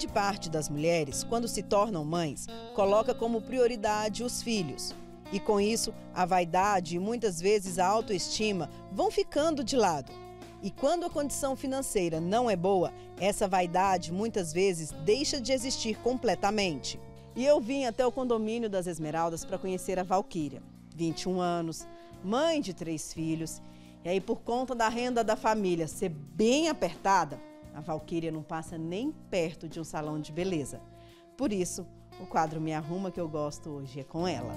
Grande parte das mulheres, quando se tornam mães, coloca como prioridade os filhos. E com isso, a vaidade e muitas vezes a autoestima vão ficando de lado. E quando a condição financeira não é boa, essa vaidade muitas vezes deixa de existir completamente. E eu vim até o condomínio das Esmeraldas para conhecer a Valquíria, 21 anos, mãe de 3 filhos. E aí, por conta da renda da família ser bem apertada, a Valquíria não passa nem perto de um salão de beleza. Por isso, o quadro Me Arruma que eu gosto hoje é com ela.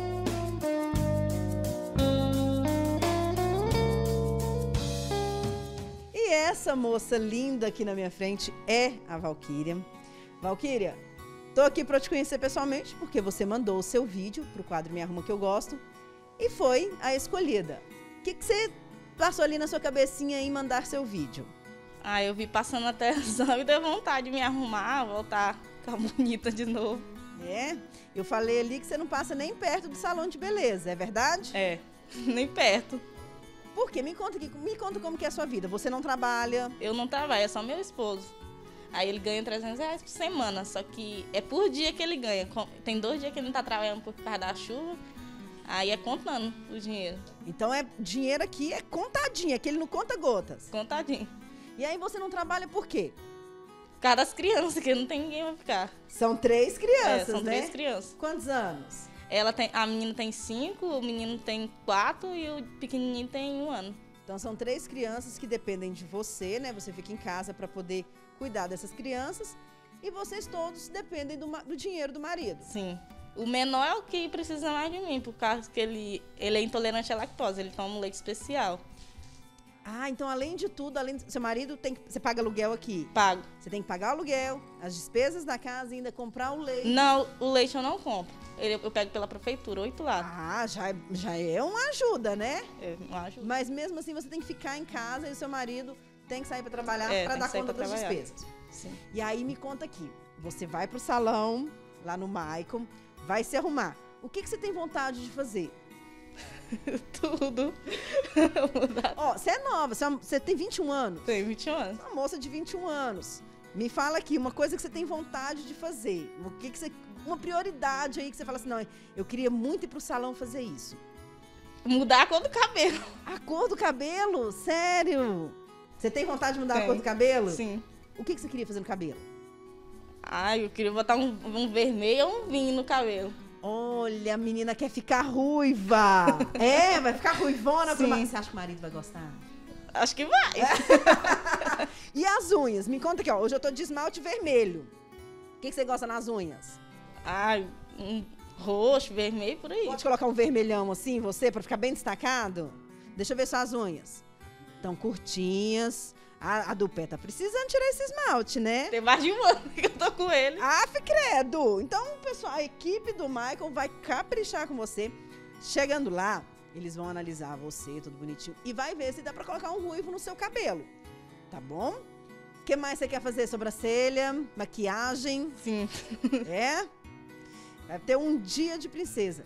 E essa moça linda aqui na minha frente é a Valquíria. Valquíria, tô aqui para te conhecer pessoalmente porque você mandou o seu vídeo pro quadro Me Arruma que eu gosto e foi a escolhida. O que você passou ali na sua cabecinha em mandar seu vídeo? Ah, eu vi passando a televisão e deu vontade de me arrumar, voltar a ficar bonita de novo. É? Eu falei ali que você não passa nem perto do salão de beleza, é verdade? É, nem perto. Por quê? Me conta como que é a sua vida. Você não trabalha? Eu não trabalho, é só meu esposo. Aí ele ganha R$300 por semana, só que é por dia que ele ganha. Tem 2 dias que ele não tá trabalhando por causa da chuva, aí é contando o dinheiro. Então é dinheiro aqui, é contadinho, é que ele não conta gotas. Contadinho. E aí você não trabalha por quê? Por causa das crianças, que não tem ninguém pra ficar. São 3 crianças, são né? 3 crianças. Quantos anos? A menina tem 5, o menino tem 4 e o pequenininho tem 1 ano. Então são 3 crianças que dependem de você, né? Você fica em casa para poder cuidar dessas crianças e vocês todos dependem do dinheiro do marido. Sim. O menor é o que precisa mais de mim, por causa que ele é intolerante à lactose, ele toma um leite especial. Ah, então além de tudo, seu marido você paga aluguel aqui? Pago. Você tem que pagar o aluguel, as despesas da casa e ainda comprar o leite. Não, o leite eu não compro. Eu pego pela prefeitura, 8 lá. Ah, já é uma ajuda, né? É uma ajuda. Mas mesmo assim você tem que ficar em casa e o seu marido tem que sair para trabalhar para dar conta das despesas. Sim. E aí me conta aqui, você vai pro salão, lá no Maicon, vai se arrumar. O que você tem vontade de fazer? Tudo. Ó, você é nova, você tem 21 anos? Tenho 21 anos. Uma moça de 21 anos. Me fala aqui, uma coisa que você tem vontade de fazer. Uma prioridade aí que você fala assim, não, eu queria muito ir pro salão fazer isso. Mudar a cor do cabelo. A cor do cabelo? Sério? Você tem vontade de mudar a cor do cabelo? Sim. O que você queria fazer no cabelo? Ah, eu queria botar um vermelho ou um vinho no cabelo. Olha, a menina quer ficar ruiva. É, vai ficar ruivona. Você acha que o marido vai gostar? Acho que vai. E as unhas? Me conta aqui, ó. Hoje eu tô de esmalte vermelho. O que você gosta nas unhas? Ah, um roxo, vermelho, por aí. Pode colocar um vermelhão assim, você, pra ficar bem destacado? Deixa eu ver suas unhas. Estão curtinhas. A do pé tá precisando tirar esse esmalte, né? Tem mais de 1 ano que eu tô com ele. Credo! Então, pessoal, a equipe do Michael vai caprichar com você. Chegando lá, eles vão analisar você, tudo bonitinho, e vai ver se dá pra colocar um ruivo no seu cabelo. Tá bom? O que mais você quer fazer? Sobrancelha, maquiagem? Sim. É? Vai ter um dia de princesa.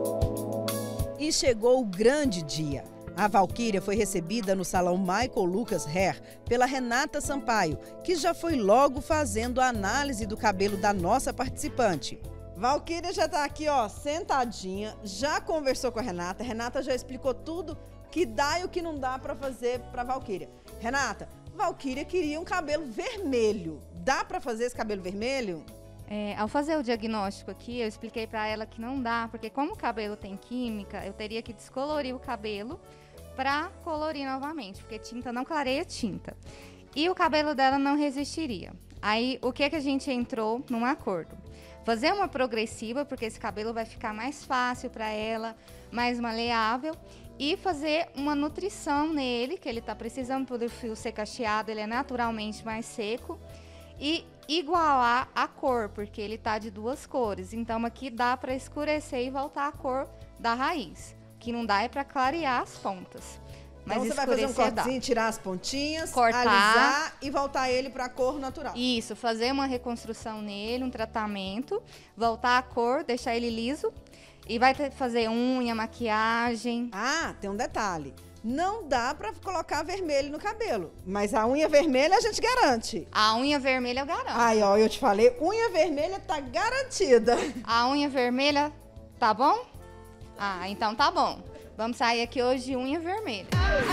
E chegou o grande dia. A Valquíria foi recebida no salão Michael Lucas Hair pela Renata Sampaio, que já foi logo fazendo a análise do cabelo da nossa participante. Valquíria já tá aqui, ó, sentadinha, já conversou com a Renata. A Renata já explicou tudo que dá e o que não dá pra fazer pra Valquíria. Renata, Valquíria queria um cabelo vermelho. Dá pra fazer esse cabelo vermelho? Ao fazer o diagnóstico aqui, eu expliquei pra ela que não dá, porque como o cabelo tem química, eu teria que descolorir o cabelo para colorir novamente, porque tinta não clareia tinta. E o cabelo dela não resistiria. Aí, o que a gente entrou num acordo? Fazer uma progressiva, porque esse cabelo vai ficar mais fácil para ela, mais maleável, e fazer uma nutrição nele, que ele está precisando para o fio ser cacheado, ele é naturalmente mais seco, e igualar a cor, porque ele está de 2 cores. Então, aqui dá para escurecer e voltar a cor da raiz. O que não dá é para clarear as pontas. Mas então você vai fazer um cortezinho, tirar as pontinhas, cortar, alisar e voltar ele para a cor natural. Isso, fazer uma reconstrução nele, um tratamento, voltar a cor, deixar ele liso. E vai fazer unha, maquiagem. Ah, tem um detalhe. Não dá para colocar vermelho no cabelo, mas a unha vermelha a gente garante. A unha vermelha eu garanto. Aí, ó, eu te falei, unha vermelha tá garantida. A unha vermelha, tá bom? Ah, então tá bom. Vamos sair aqui hoje de unha vermelha.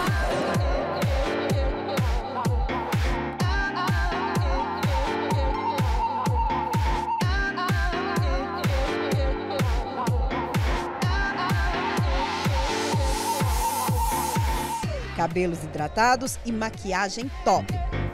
Cabelos hidratados e maquiagem top.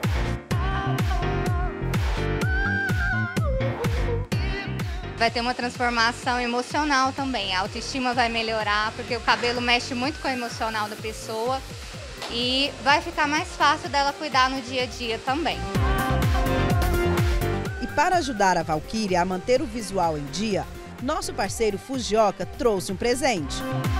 Vai ter uma transformação emocional também. A autoestima vai melhorar, porque o cabelo mexe muito com o emocional da pessoa e vai ficar mais fácil dela cuidar no dia a dia também. E para ajudar a Valquíria a manter o visual em dia, nosso parceiro Fujioka trouxe um presente.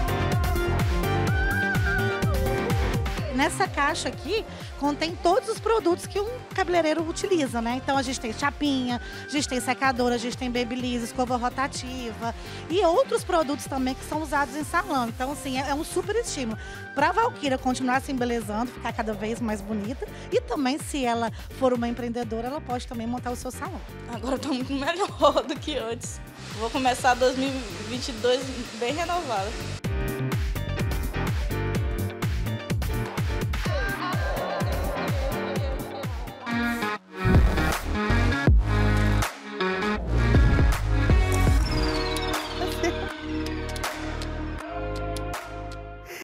Nessa caixa aqui contém todos os produtos que um cabeleireiro utiliza, né? Então a gente tem chapinha, a gente tem secadora, a gente tem babyliss, escova rotativa e outros produtos também que são usados em salão. Então, assim, é um super estímulo para a Valquíria continuar se embelezando, ficar cada vez mais bonita e também, se ela for uma empreendedora, ela pode também montar o seu salão. Agora eu tô muito melhor do que antes. Vou começar 2022 bem renovada.